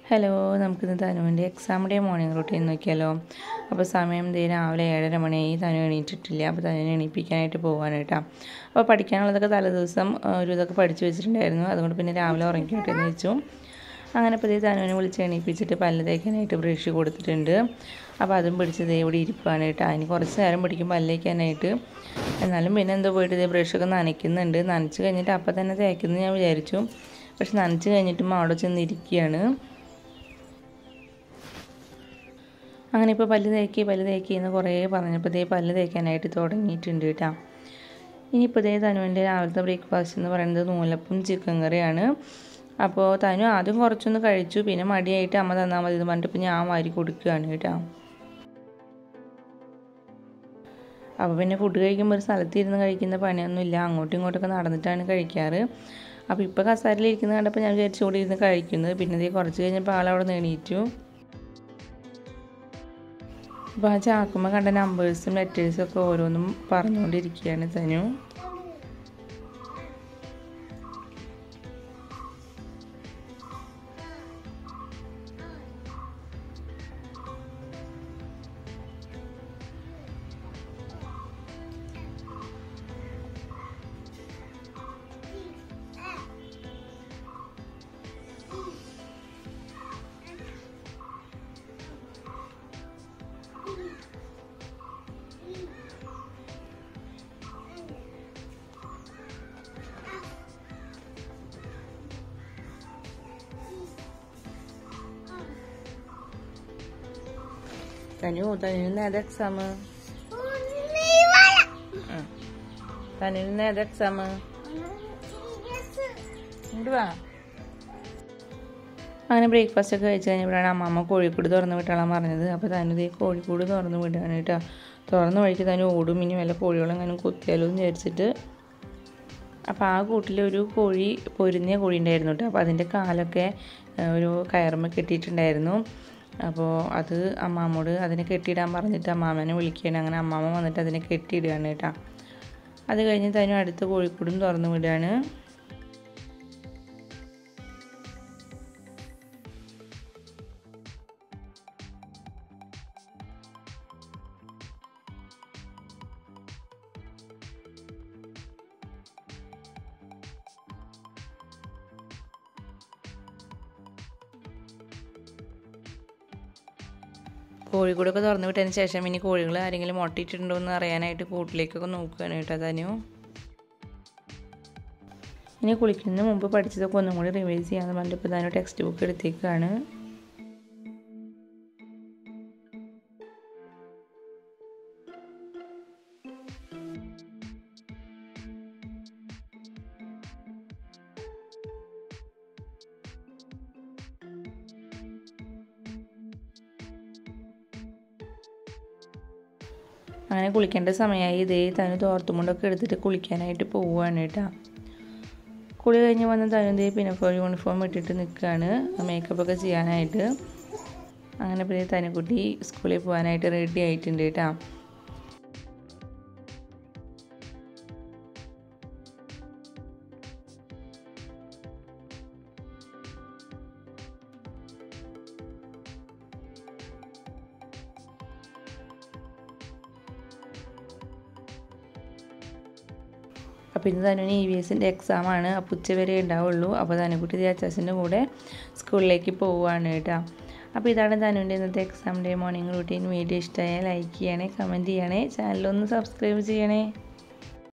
Hello, നമുക്കിന്ന് തനുവിൻ്റെ exam day morning routine നോക്കിയാലോ. അപ്പോൾ സമയം രാവിലെ 7:30 മണിയായി. തനു എണീറ്റിട്ടില്ല. അപ്പോൾ തനുവിനെ എണീപ്പിക്കാനായിട്ട് പോകാനാണ് കേട്ടോ. അപ്പോൾ പഠിക്കാനുള്ളതൊക്കെ തലേദിവസം ഒരു ഇതൊക്കെ പഠിച്ചു വെച്ചിട്ടുണ്ടായിരുന്നു. അതുകൊണ്ട് പിന്നെ രാവിലെ ഉറങ്ങിക്കോട്ടെ എന്ന് വെച്ചു. അങ്ങനെ ഇപ്പോൾ തനുവിനെ വിളിച്ച് എണീപ്പിച്ചിട്ട് പല്ല് തേക്കാനായിട്ട് ബ്രഷ് കൊടുത്തിട്ടുണ്ട്. അപ്പോൾ അതും പിടിച്ച് ഇവിടെ ഇരിപ്പാണ് കേട്ടോ. അതിന് കുറച്ച് നേരം പിടിക്കും പല്ല് തേക്കാനായിട്ട്. എന്നാലും പിന്നെ എന്തോ പോയിട്ട് ബ്രഷൊക്കെ നനയ്ക്കുന്നുണ്ട്. നനച്ച് കഴിഞ്ഞിട്ട് അപ്പം തന്നെ തേക്കുന്നത് ഞാൻ വിചാരിച്ചു. പക്ഷെ നനച്ച് കഴിഞ്ഞിട്ടും അവിടെ ചെന്നിരിക്കുകയാണ്. അങ്ങനെ ഇപ്പോൾ പല്ല് തേക്കി എന്ന് കുറേ പറഞ്ഞപ്പോൾ പല്ല് തേക്കാനായിട്ട് തുടങ്ങിയിട്ടുണ്ട് കേട്ടോ. ഇനിയിപ്പോൾ തനുവിൻ്റെ രാവിലത്തെ ബ്രേക്ക്ഫാസ്റ്റ് എന്ന് പറയുന്നത് നൂലപ്പും ചിക്കൻ കറിയാണ്. അപ്പോൾ തനു ആദ്യം കുറച്ചൊന്ന് കഴിച്ചു. പിന്നെ മടിയായിട്ട് അമ്മ തന്നാൽ മതി എന്ന് പറഞ്ഞിട്ട് ഇപ്പോൾ ഞാൻ വാരി കൊടുക്കുകയാണ് കേട്ടോ. അപ്പോൾ പിന്നെ ഫുഡ് കഴിക്കുമ്പോൾ ഒരു സ്ഥലത്തിരുന്ന് കഴിക്കുന്ന പണിയൊന്നുമില്ല. അങ്ങോട്ടും ഇങ്ങോട്ടൊക്കെ നടന്നിട്ടാണ് കഴിക്കാറ്. അപ്പോൾ ഇപ്പോൾ കസാരയിലിരിക്കുന്നത് കണ്ടപ്പോൾ ഞാൻ വിചാരിച്ചു കൂടി ഇരുന്ന് കഴിക്കുന്നത്. പിന്നെ കുറച്ച് കഴിഞ്ഞപ്പോൾ ആളവിടെ എണീറ്റു. അപ്പോൾ ആ ചാക്കുമ്പോൾ കണ്ട നമ്പേഴ്സും ലെറ്റേഴ്സും ഒക്കെ ഓരോന്നും പറഞ്ഞുകൊണ്ടിരിക്കുകയാണ് തനു. തനുവിന് ഏത് എക്സാം? തനുവിന് ഏത് എക്സാം? അങ്ങനെ ബ്രേക്ക്ഫാസ്റ്റ് ഒക്കെ കഴിച്ച് കഴിഞ്ഞപ്പോഴാണ് അമ്മമ്മ കോഴിക്കൂട് തുറന്ന് വിട്ടാളാൻ പറഞ്ഞത്. അപ്പോൾ തനു കോഴിക്കൂട് തുറന്ന് വിടുകയാണ് കേട്ടോ. തുറന്ന് വഴിക്ക് തനു ഓടും. ഇനി വല്ല കോഴികളെങ്ങനെ കൊത്തിയാലോ എന്ന് വിചാരിച്ചിട്ട്. അപ്പോൾ ആ കൂട്ടിലൊരു കോഴി, പൊരിഞ്ഞ കോഴി ഉണ്ടായിരുന്നു കേട്ടോ. അപ്പോൾ അതിൻ്റെ കാലൊക്കെ ഒരു കയറുമ്മ കെട്ടിയിട്ടുണ്ടായിരുന്നു. അപ്പോൾ അത് അമ്മാമ്മോട് അതിനെ കെട്ടിയിടാൻ പറഞ്ഞിട്ട് അമ്മാമ്മനെ വിളിക്കുകയാണ്. അങ്ങനെ അമ്മാമ്മ വന്നിട്ട് അതിനെ കെട്ടിയിടുകയാണ് കേട്ടോ. അത് കഴിഞ്ഞ് തനു അടുത്ത കോഴിക്കൂടും തുറന്നു വിടുകയാണ്. കോഴിക്കൂടൊക്കെ തുറന്നു വിട്ടതിന് ശേഷം ഇനി കോഴികൾ ആരെങ്കിലും മുട്ടയിട്ടുണ്ടോ എന്ന് അറിയാനായിട്ട് കൂട്ടിലേക്കൊക്കെ നോക്കുകയാണ് കേട്ടോ തനു. ഇനി കുളിക്കുന്നതിന് മുമ്പ് പഠിച്ചതൊക്കെ ഒന്നും കൂടി റിവൈസ് ചെയ്യാമെന്ന് പറഞ്ഞിട്ട് ഇപ്പോൾ തനു ടെക്സ്റ്റ് ബുക്ക് എടുത്തേക്കാണ്. അങ്ങനെ കുളിക്കേണ്ട സമയമായി. തനു തോർത്തുമുണ്ടൊക്കെ എടുത്തിട്ട് കുളിക്കാനായിട്ട് പോവുകയാണ് കേട്ടോ. കുളി കഴിഞ്ഞ് വന്ന് തനു പിന്നെ യൂണിഫോം ഇട്ടിട്ട് നിൽക്കുകയാണ് മേക്കപ്പൊക്കെ ചെയ്യാനായിട്ട്. അങ്ങനെ പിന്നെ തനുക്കുട്ടി സ്കൂളിൽ പോകാനായിട്ട് റെഡി ആയിട്ടുണ്ട് കേട്ടോ. അപ്പോൾ ഇന്ന് തനുവിന് EVSൻ്റെ എക്സാമാണ്. അപ്പോൾ ഉച്ചവരെ ഉണ്ടാവുള്ളൂ. അപ്പോൾ തനുക്കുട്ടി അച്ചാച്ചൻ്റെ കൂടെ സ്കൂളിലേക്ക് പോവുകയാണ് കേട്ടോ. അപ്പോൾ ഇതാണ് തനുവിൻ്റെ ഇന്നത്തെ exam day morning routine. Video ഇഷ്ടമായാൽ ലൈക്ക് ചെയ്യണേ, കമൻറ്റ് ചെയ്യണേ, ചാനലൊന്ന് സബ്സ്ക്രൈബ് ചെയ്യണേ.